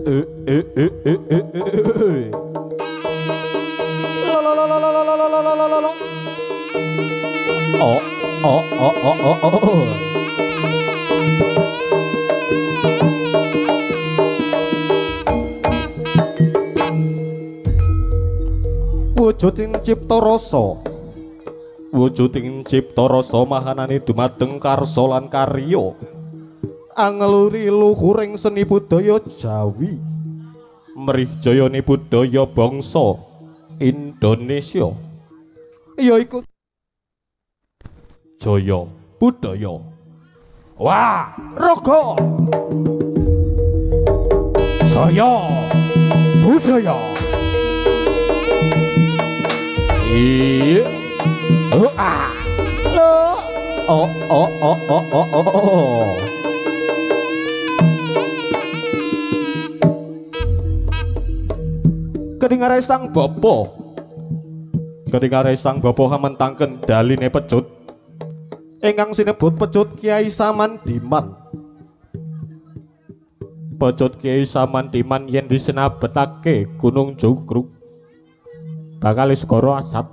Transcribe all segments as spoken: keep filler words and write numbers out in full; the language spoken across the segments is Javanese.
Oh, oh, oh, oh, oh, oh. Wujuding cipta rasa, wujuding cipta rasa mahanane dumateng karsa lan karya, angeluri luhuring seni budaya Jawi, mrih jayane budaya bangsa Indonesia, yaiku jaya budaya. Wah, raga jaya budaya. Iya. Oh ah. Lo. Oh oh oh oh oh oh. oh. Kedingare sang bapa. Kedingare sang bapa hamentangken daline pecut. Ingkang sinebut pecut Kiai Samandiman. Pecut Kiai Samandiman yen disenabetake Gunung Jugruk bakal segara asap.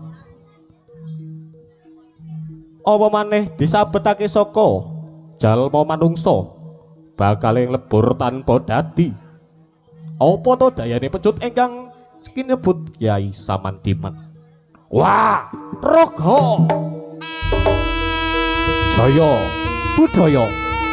Apa maneh disabetake saka jalma manungsa bakal lebur tanpa dadi. Apa to dayane pecut ingkang sinebut Kiai Samandiman? Wah, raga jaya budaya.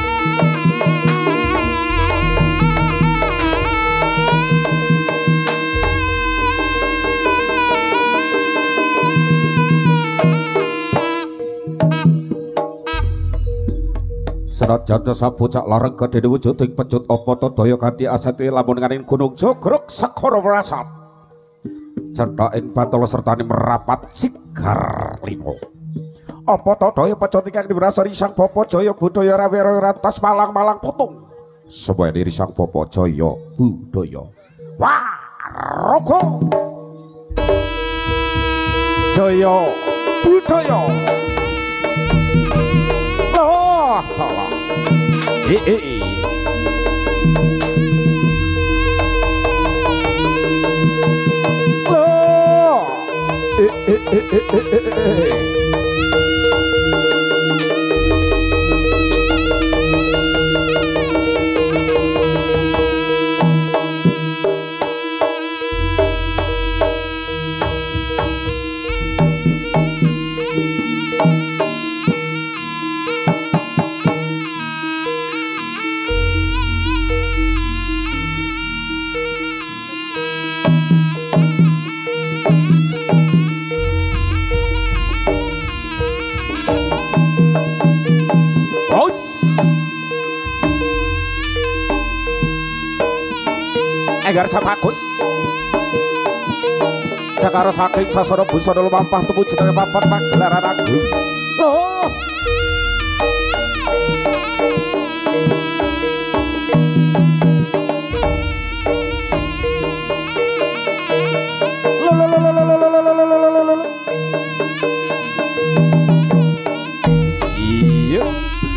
Senajan sabocah lareng kedene wujuding pecut apa to daya kanthi asate lamun nganing Gunung Jugruk sakara wrasat. Cetha ing bathara sertane merapat sigar limo. Apa to daya pecut ingkang dibrasani sang bapa jaya budaya rawera rantas malang-malang putung. Semua diri sang bapa jaya budaya. Wah, raga jaya budaya. Oh, eh eh eh. Oh, eh eh eh eh eh eh. Enggar Capagus Jakara saking sasana busana lumampah tumuju dhateng papan pagelaran agung. Oh. Iya.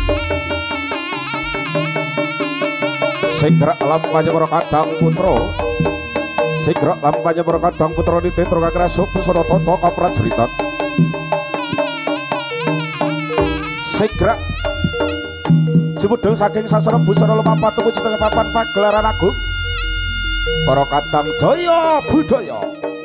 Segera lampanya Kadang Putra. Segera lampanya Kadang Putra ditentro kagrasuk busana tata kaprajuritan. Segera jebudul saking sasana busana lumampah tumuju dhateng papan pagelaran agung. Para Kadang Jaya budaya.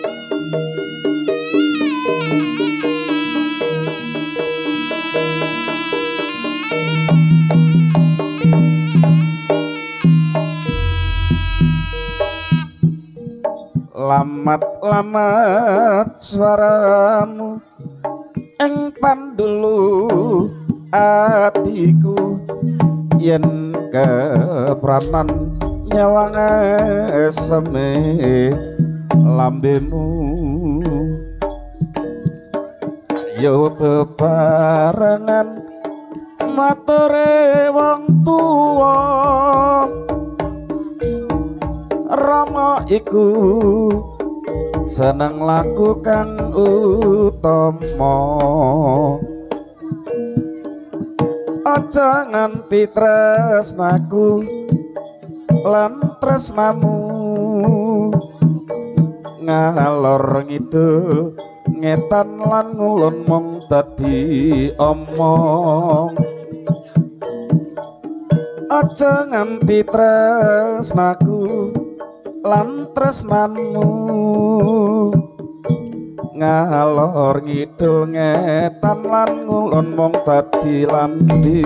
Lamat-lamat suaramu ing pandulu atiku yen kepranan nyawang eseme lambemu yo bebarengan mature wong tuwa Rama iku seneng laku kang utama aja nganti tresnaku lan tresnamu ngalor ngidul ngetan lan ngulon mong dadi omong aja nganti tresnaku lan tresnamu ngalor ngidul ngetan lan ngulon mong dadi lambi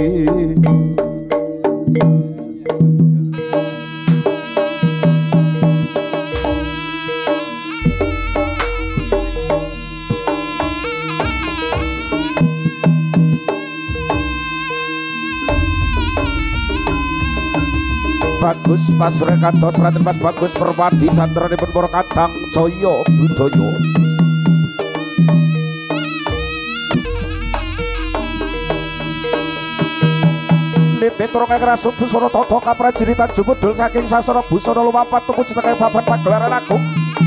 bagus pasre kados Raden Mas Bagus Perwadi candranipun para kadang jaya budaya Nite turung ngrasuk busana tata kaprajuritan jumudul saking sasana busana lumapat tuku ceteke babat pagelaran agung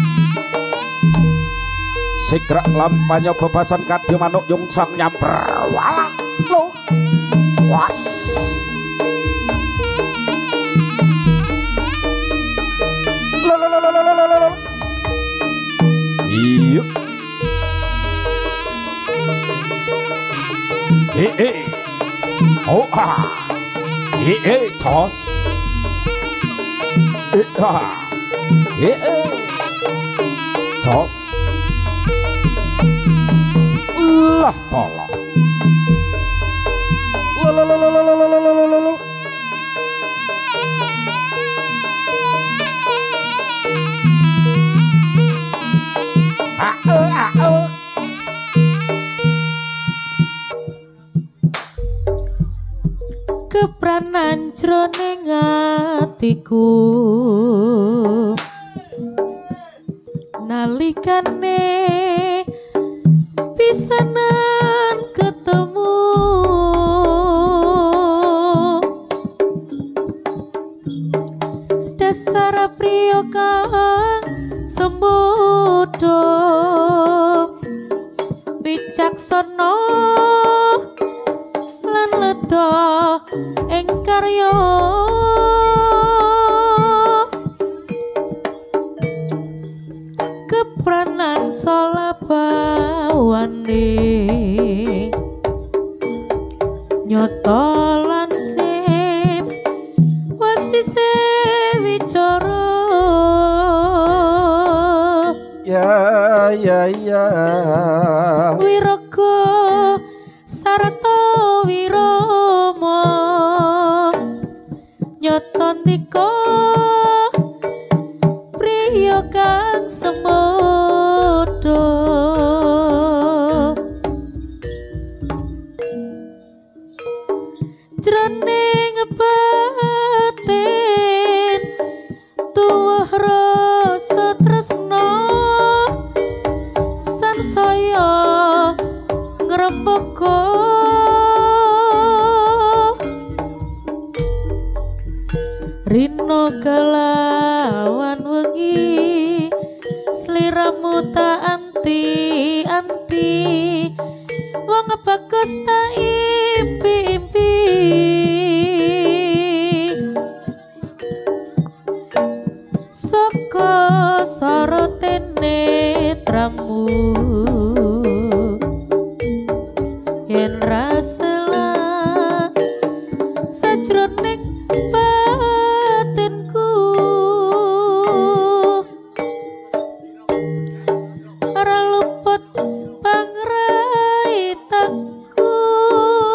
Sigrak lampanya bebasan kadya manuk yung sang nyamper walah lo was iya eh eh oh ah eh eh tos eh ah eh eh tos lah tolong lo lo lo lo lo lo lo lo lo lo kepranan jroning atiku nalikane pisanan ketemu dasar priya kang sembodo wicaksana lan leda ing karya kepranan salabawane nyoto lan sip wasise wicara ya ya ya wiraga sarta wirama nyoto nika priya kang semodo jroning batin tuwuh rasa tresna sansaya ngrembaka rino kelawan wengi sliramu tak anti-anti wong bagus tak impi-impi saka sorotene tramu yen rasela sajroning batinku ora luput pangraitaku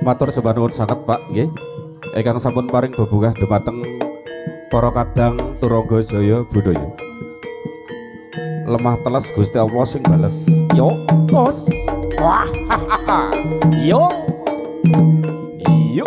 Matur sembah nuwun sanget Pak nggih. Ingkang sampun paring bebungah dumateng para kadang turangga jaya budaya. Lemah teles Gusti Allah sing bales. Yo, los. Wah. Yo. Yo.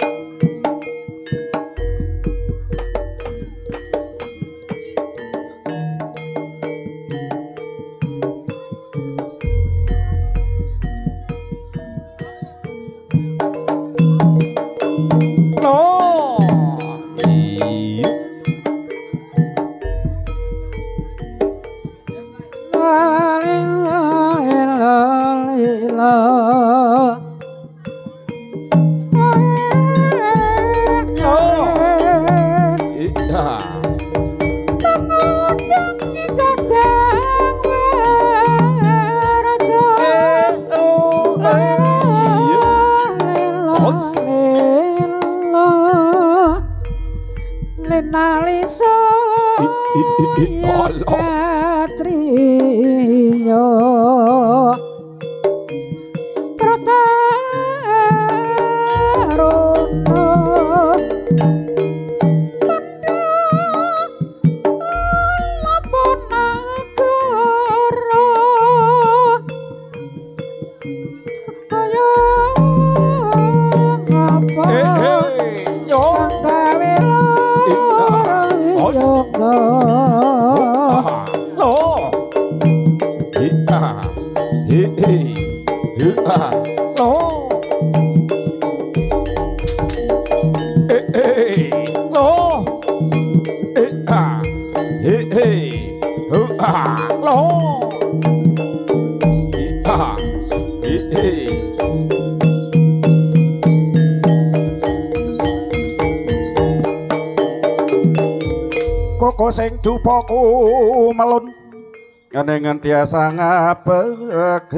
Sing dupaku melun ngenengan tiasa ngapek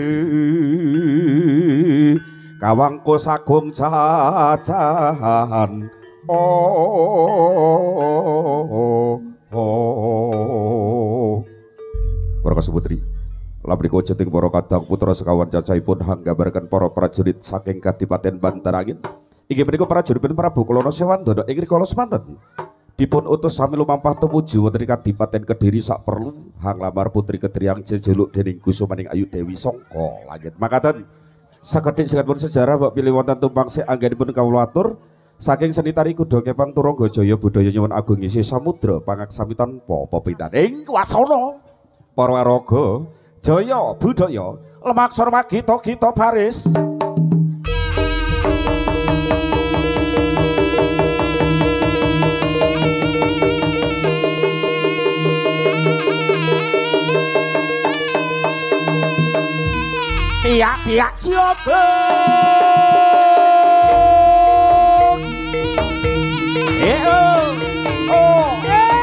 kawangku sagung cacahan oh oh para kasebutri lamriko jeneng para kadang putra sekawan cacahipun hanggambarkan para prajurit saking Kadipaten Bantarangin inggih menika prajurit Prabu Kulana Sewandana ing rikala semanten dipun utus sami lumampah tumuju wonten Kadipaten Kediri sak perlu hang lamar putri Kediriang jejeluk dening Gusumaning Ayu Dewi Sangka langit makaten sakedhik singkatipun sejarah bab pilih wonten tumpang sik anggenipun kawula atur saking seni tari kuda kepang turangga jaya budaya nyuwun agung isi samudra pangaksami tanpa pepindhan ing wasana para waraga jaya budaya lemaksor magita kita baris piak-piak siapa eh oh oh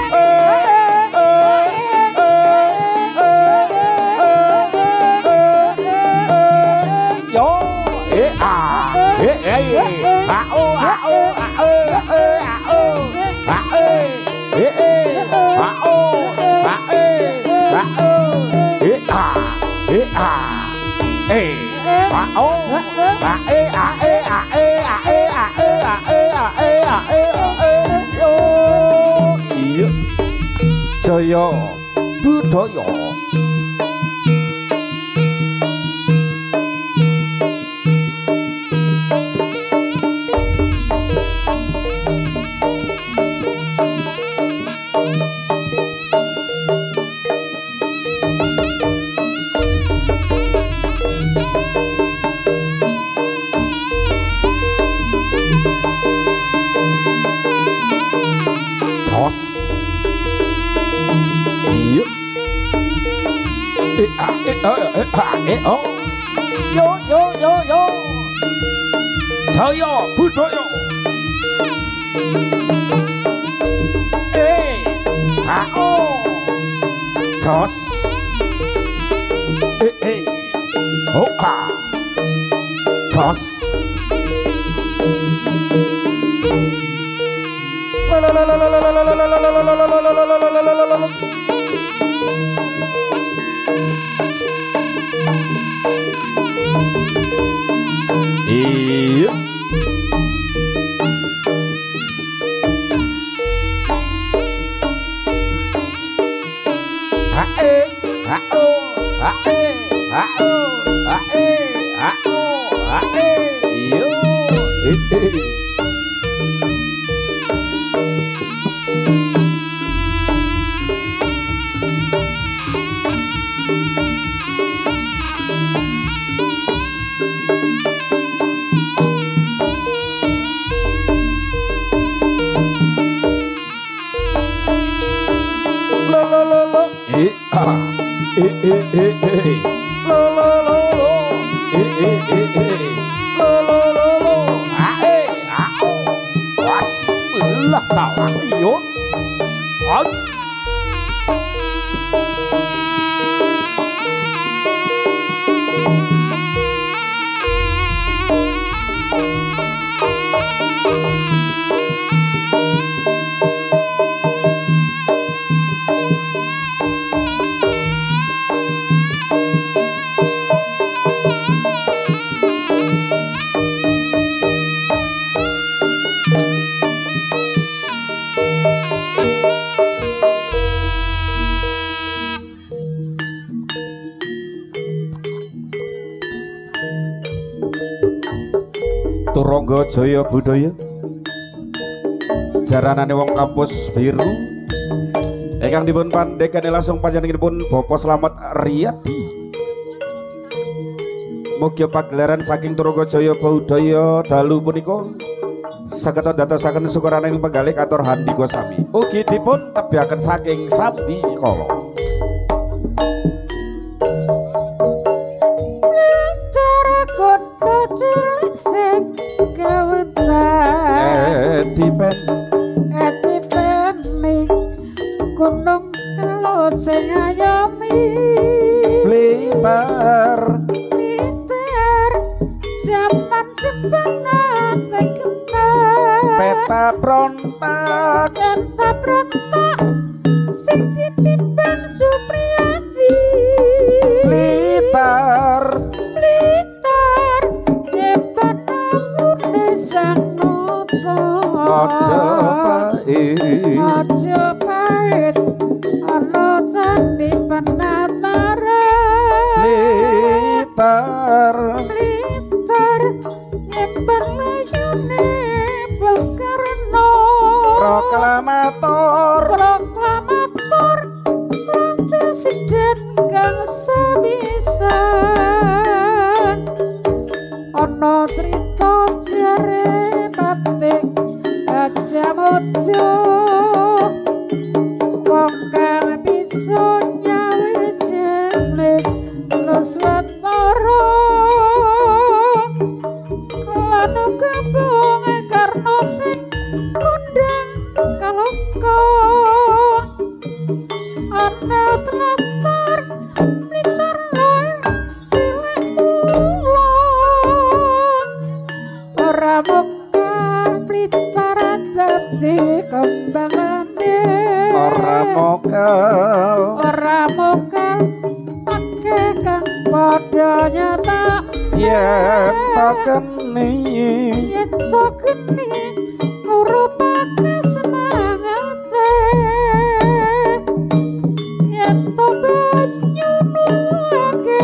yo eh ah eh eh ah oh ah oh ah oh ah oh ah eh eh ah oh ah eh ah oh eh ah eh ah eh ah oh ah eh ah eh ah eh ah eh ah eh ah eh ah eh ah eh yo iya jaya budaya eh oh yo yo yo yo jaya budaya eh ah oh jos eh eh oh ah jos la la la la la la la la la la la la. Iya. Turangga Jaya Budaya jaranane wong kampus biru ingkang dipun pandhekani langsung panjenenganipun Bapak Slamet Riyadi. Mugi pagelaran saking Turangga Jaya Budaya dalu punika saged ndadosaken syukuraning penggalih katur handika sami. Ugi dipun tebihaken saking Sambi Kala. Edipen Edipen ning gunung kelut sing ayomi Blitar Blitar jaman Jepang ate kembang peta prontak peta prontak sing dipimpin Supriyadi Blitar Blitar hebat sang Majapahit Majapahit ana candi Penatara Blitar Blitar nyimpen layune Bung Karno proklamator proklamator presiden kang sapisan ana crita jare batik Gajah Mada wong kang bisa nyawi jemlet Nuswantara lan gabung karna sing kondang kalongko ana tlatar Blitar lair cilik mula ora dadi kembangane ora mokal ora mokal ake kang padha nyata yen takeni yen takeni ngurupake semangate yen to banyu nulake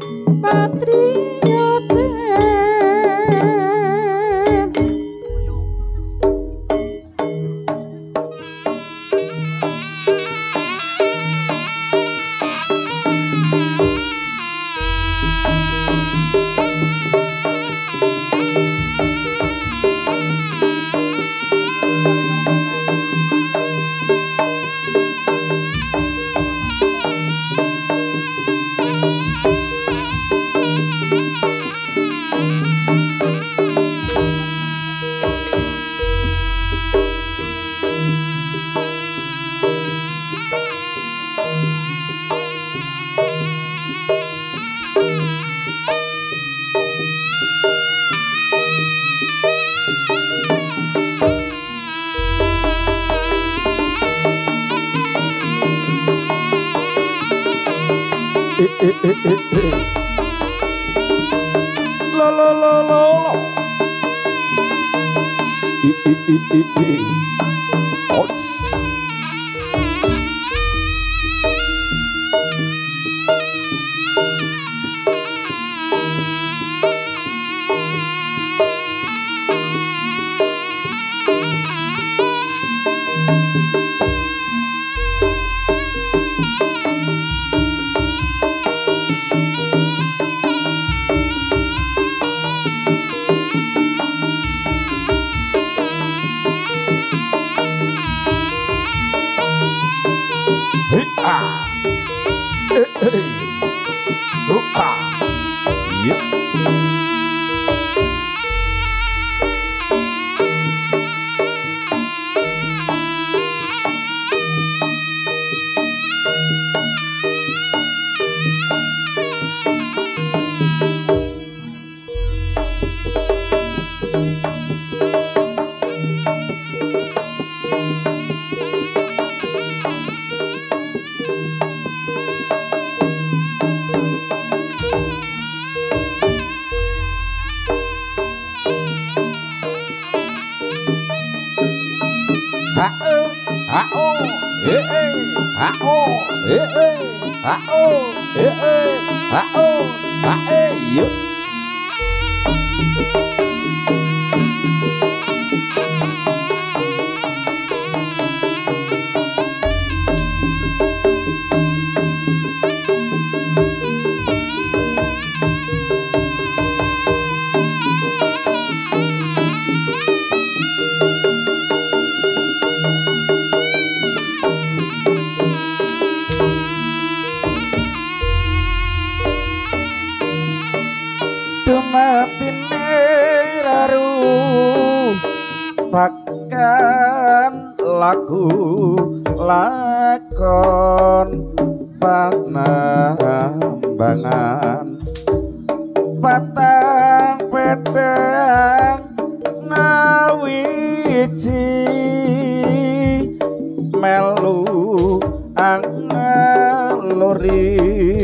patriote lo lo lo lo lo i i i i i Ots. Rupa. Iya. Bahkan lagu lakon panambangan patang petang ngawiji melu angalori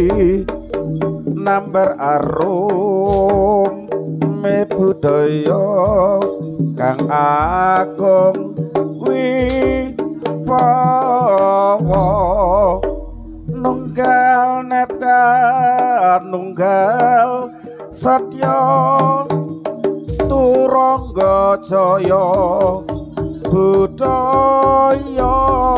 nambar arum me budaya kang agung wibawa nunggal neta nunggal satya turangga jaya budaya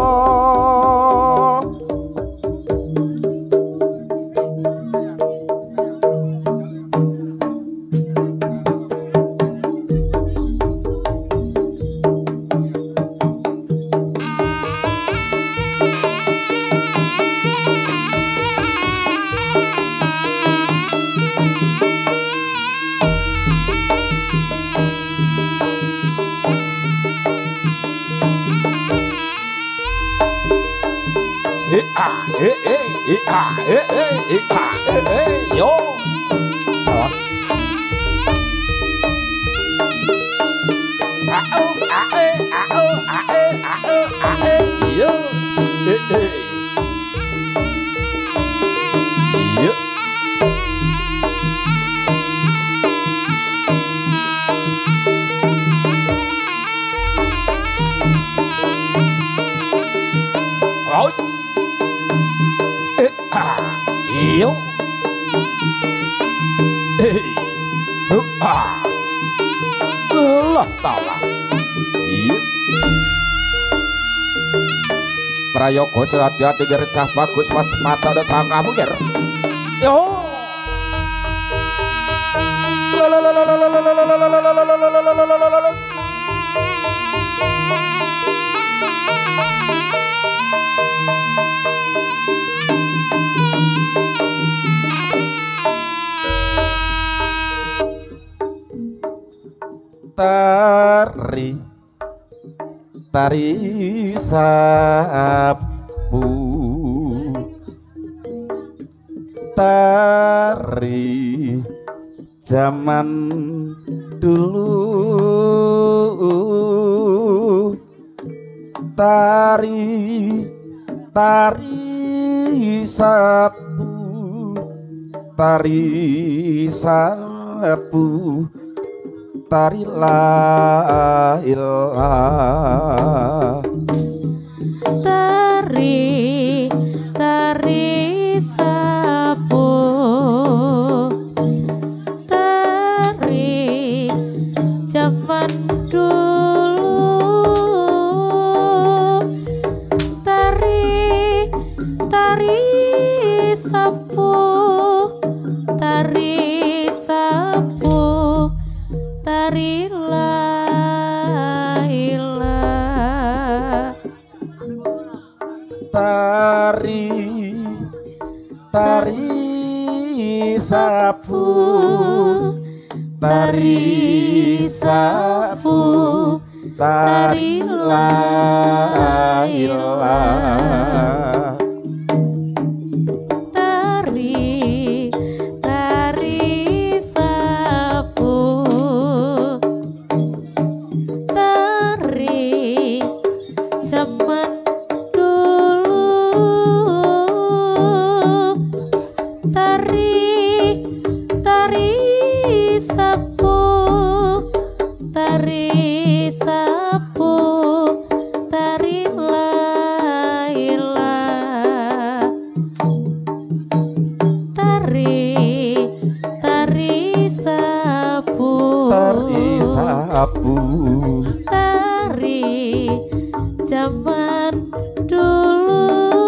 eh eh eh ah eh eh eh ah eh eh yo jos ah oh ah eh ah oh ah eh ah oh ah eh yo eh eh yo Iyo, eh, ah, lah tala, iyo. Prayoga sehati-hati gercah bagus mas mata ada cangkamu ger. Yo. Tari tari sapu tari zaman dulu tari tari sapu tari sapu tari la ilah tari tari sapu tari zaman dulu tari tari sapu tari sapu tari la ilah tari tari sapu tari sapu tari laila tari tari sapu tari zaman dulu tari tari sapu tari sapu tari laila tari tari sapu tari sapu tari zaman dulu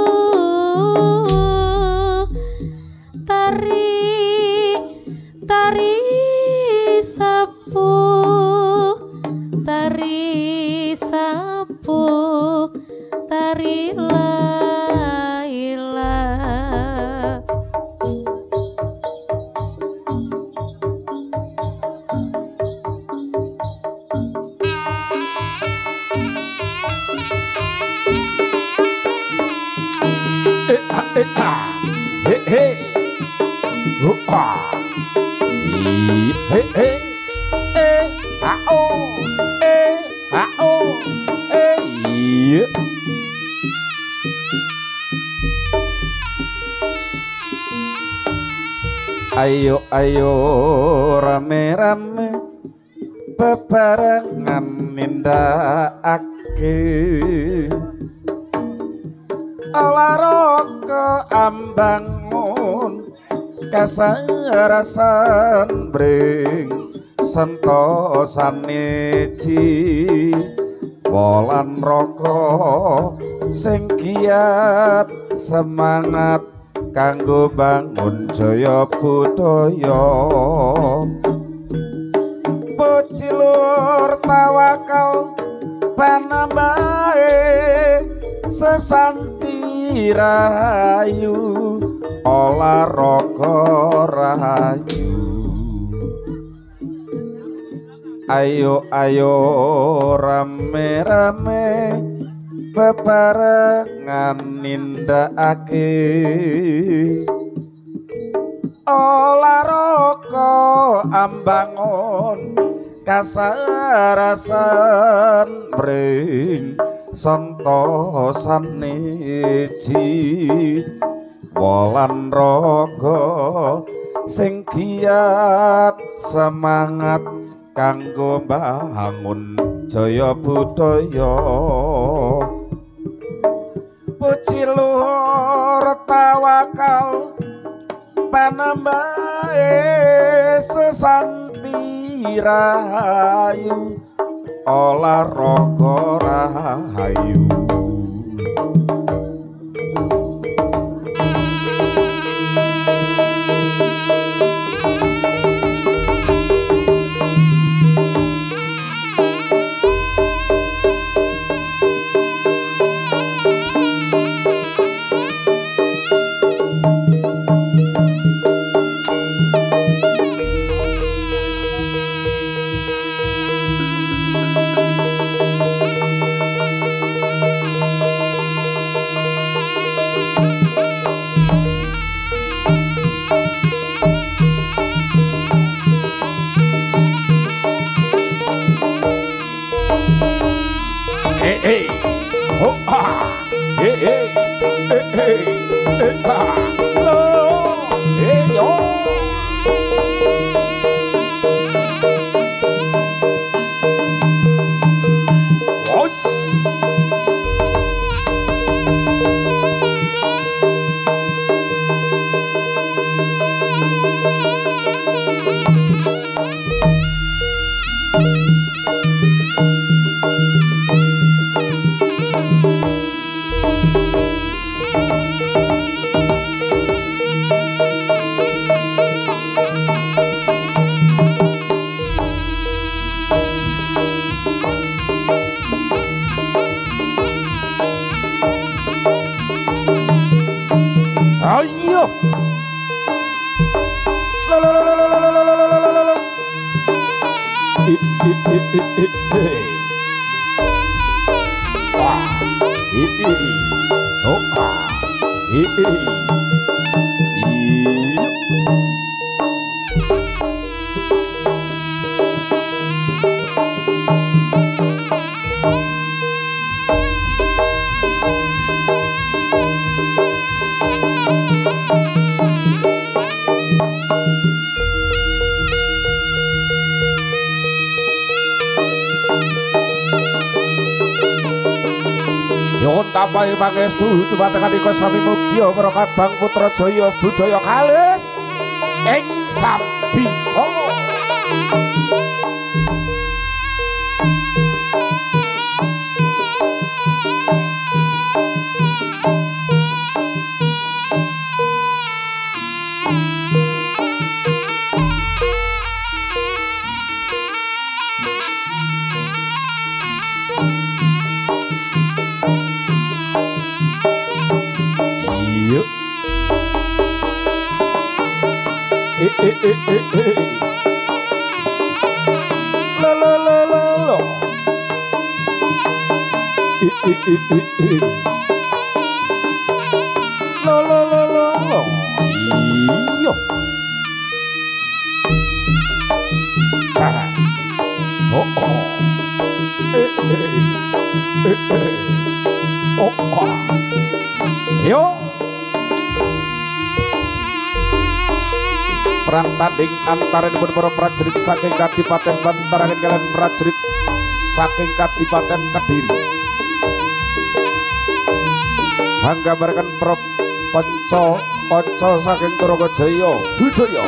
tari tari sapu tari sapu tari laila eh ah eh ah he he oh ah he he eh ah oh eh ah oh eh iya. Ayo ayo rame-rame bebarengan nindakake olahraga ambangun kasarasan bring sentosan niji wolan roko sing giat semangat kanggo bangun jaya budaya bocilur tawakal panambahe sesanti rahayu olahraga rahayu ayo ayo rame-rame bebarengan nindakake olahraga ambangun kasarasan bring santosan niji wolan raga sing giat semangat kanggo bangun jaya budaya bocilur tawakal panambahe sesanti rahayu olahraga rahayu hey hey oh ah hey hey hey hey hey ah oh hey yo ayo Lo lo lo lo lo lo lo lo lo lo lo lo. I i i i i. Wah. I i. Oh. I i. I. Nyuwun tapahi pangestu dumateng Andika Sami Mugya para Kadang Putra Jaya budaya kalis ing Sambika. Eh eh eh eh eh. La la la la la. Eh eh eh eh eh. La la la la la. Iyo. Ah. Oh oh. Eh eh eh eh. Oh oh. Yo. Perang tanding antaranipun para prajurit saking Kadipaten Bantarangan kaliyan prajurit saking Kadipaten Kediri. Anggambarkan para panca panca saking Trogajaya budaya.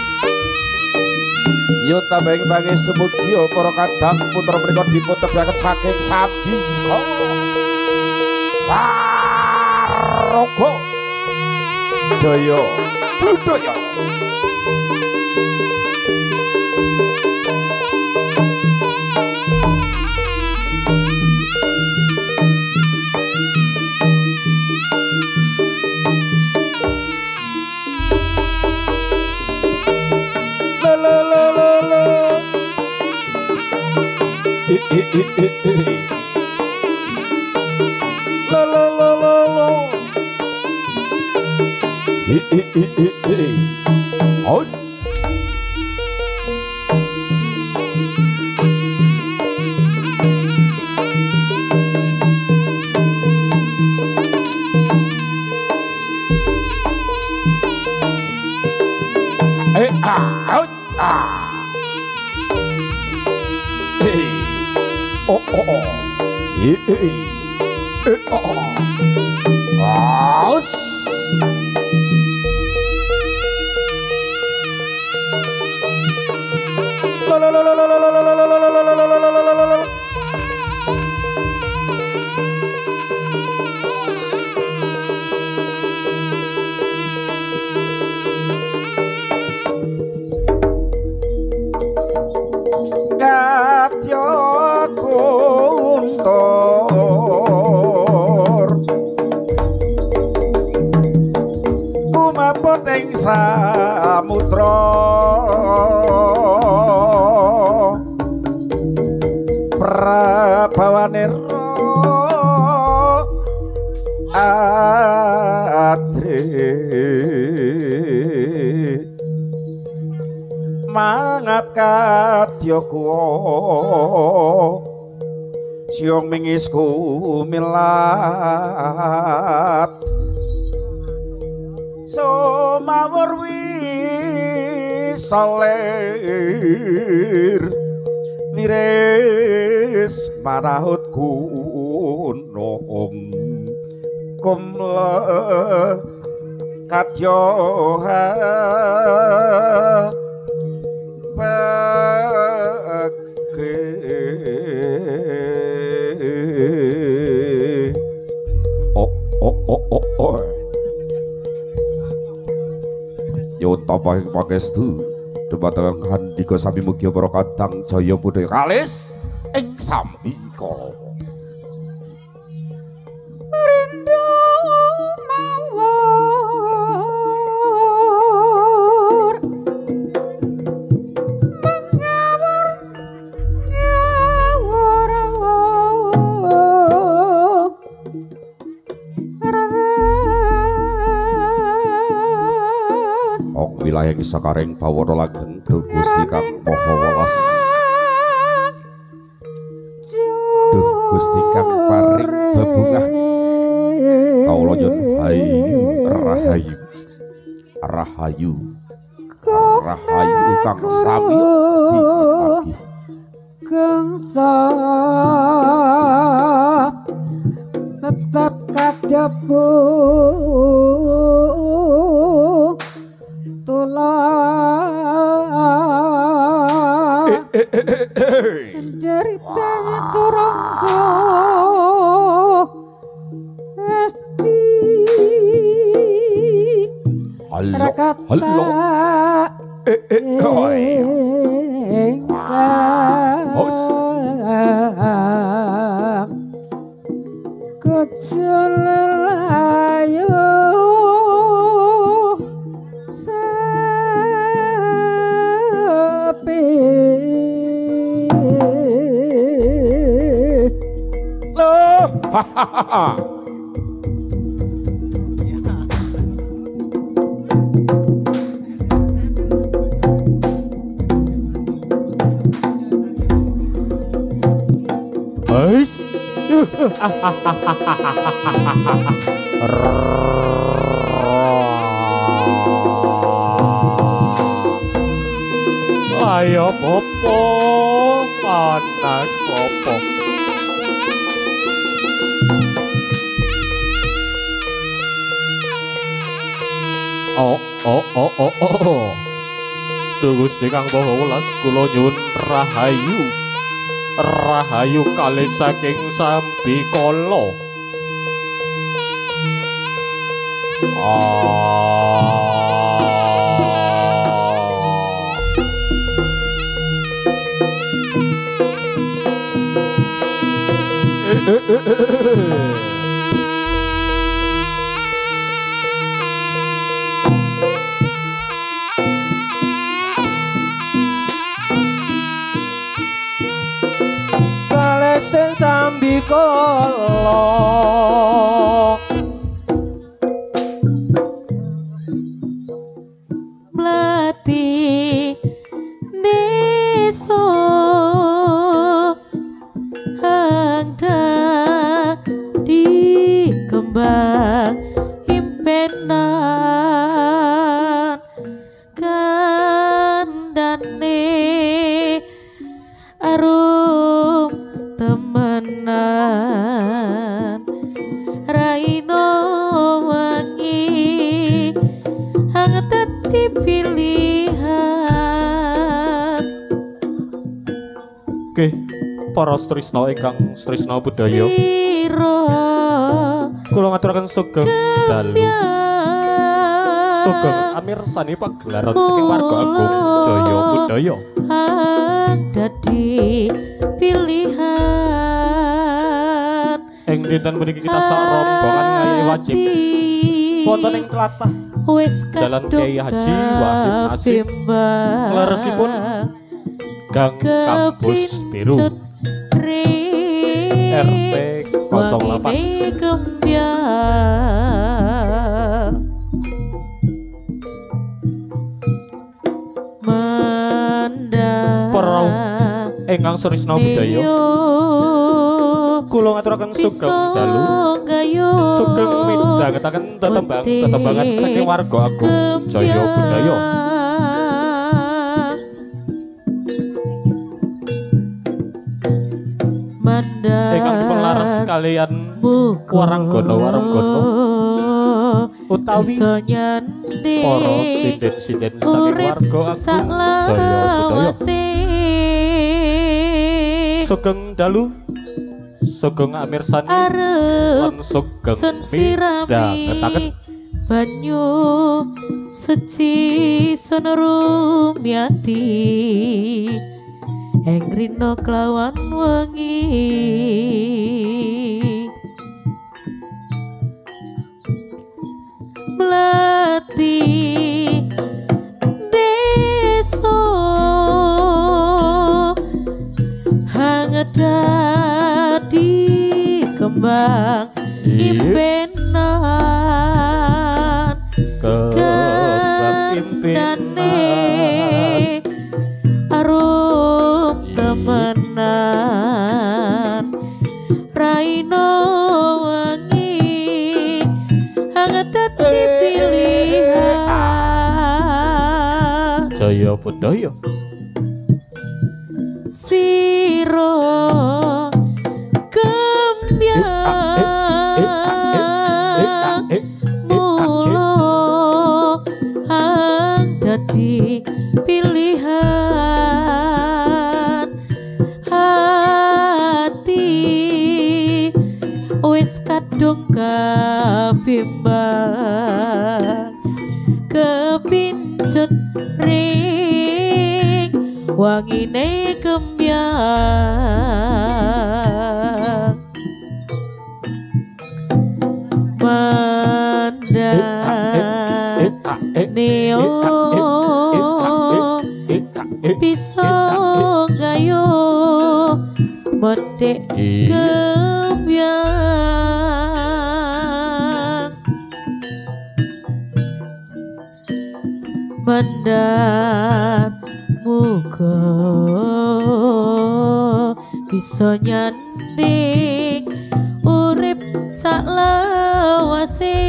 Yo tambahing pangestu mugya para Kadang putra menika diputebaken saking Sambika. Paraga Jaya budaya. La la la la la. Eh eh eh eh eh. La la la la la. Eh eh eh eh eh. Os. Eh ah ah. Eh. Oh oh oh. Eh eh. Eh oh oh. Os. La la la la la la la la la la la la la la la la. Katya Kuntur kumaput ing samudra prabawanira ajre mangap kadya kuwa siung mingis kumilat sumawur wisalir niris manahut gunung kumla kadya bage oh oh oh oh oh yo tapahing pangestu dumateng Andika Sami Mugya para Kadang Jaya budaya kalis ing Sambika. Rindu mawon ing sakaring pawara langgeng Duh Gusti Kang Maha Welas. Duh Gusti Kang paring bebungah kawula nyuwun hayu rahayu rahayu rahayu kang sami dinagi Gangsa tetap kajabu tulang ceritanya turanggo esti halo halo eh eh Bos. Kecelelayu sepi loh hahaha Ais. Ayo popo, panas popo. Oh oh oh oh oh. Duh Gusti Kang Maha Welas kula nyuwun rahayu. Rahayu kalih saking Sambikala. Kaleseng Sambikala Melati desa hangda di kembang impenan kandane arum temenan raino wangi hangat dadi pilihan. Oke, para strisna ingkang strisna budaya kula ngaturaken sugeng dalu sugeng amirsani pagelaran saking warga agung Jaya Budaya dadi pilihan. ing dinten meniki kita sak rombongan ngayahi wajib wonten ing tlatah Wis Jalan Kyai Haji Wahid Hasyim leresipun Gang Kampus Biru R P nol delapan Perau ingkang strisna budaya kula ngaturaken sugeng dalu sugeng midhangetaken tetembang tetembangan saking warga agung Jaya Budaya. Ingkang dipun laras kalian Waranggana Waranggana utawi para sinden-sinden saking warga agung Jaya Budaya. Sugeng dalu sugeng amirsani lan sugeng midhangetaken banyu suci sonorumiati ing rina klawan wengi melati desa hangat dadi kembang impenan kembang impinan budaya. Siro kembyang mulo hang dadi pilihan hati wis kadung kabimbang kepincut ring wangine kembyang mandang neo bisa ngayo medek kembyang mandang muga bisa nyanding urip saklawase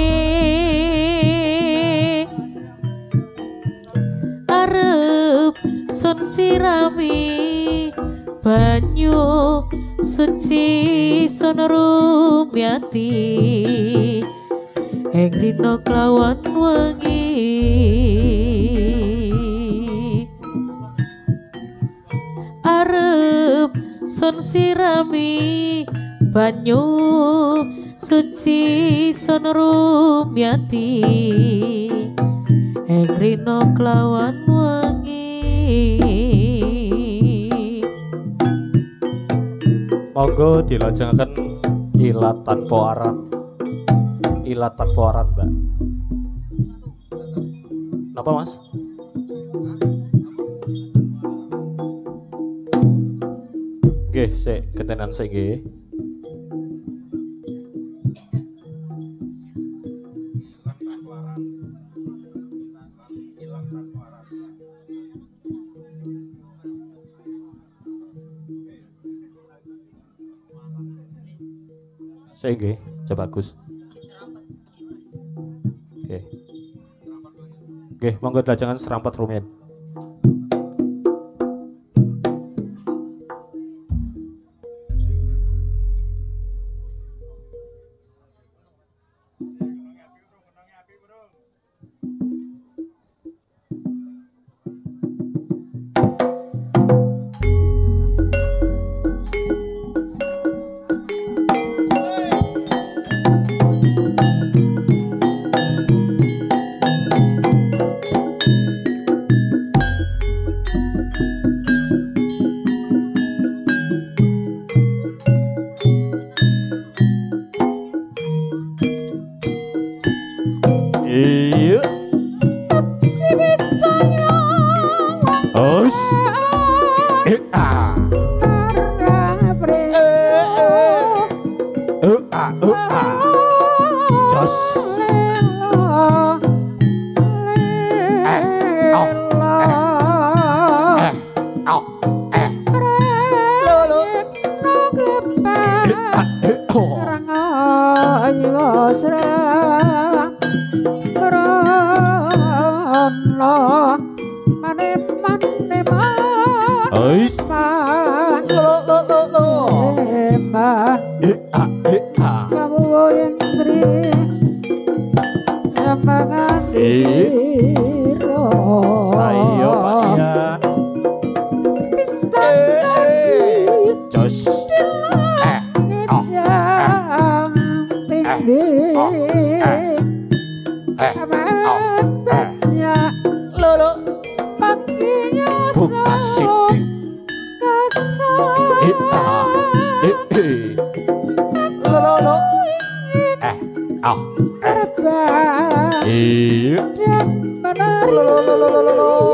arep sun sirami banyu suci sun rumyati ing rina klawan wengi arep sun sirami banyu suci sun rumyati ing rina klawan wengi. Monggo dilajengaken ilat tanpa aran. Ilat tanpa aran, Mbak. Napa, Mas? Nggih, sik gentenan sik nggih. Sik nggih, coba bagus. Oke. Oke, monggo dilajengaken serampat rumiyin. Iya. Os. Eh ah. Eh ah, eh ah. Jos. Eh, oh, eh, eh, oh, eh. Lolo. Eh ah, eh oh. Ois. Lo lo lo lo. Eh ah eh ah. Kamu yang tri Jambangan disiro. Ayo Pak Ian. Eh eh. Jos. Eh. Oh. Yang tinggi. Eh. Amatnya Lolo. paginya Bung Asik. Eh ah. Eh eh. Lo lo lo. Eh. Oh. Eh. Iya. dan benar Lo lo lo lo lo lo.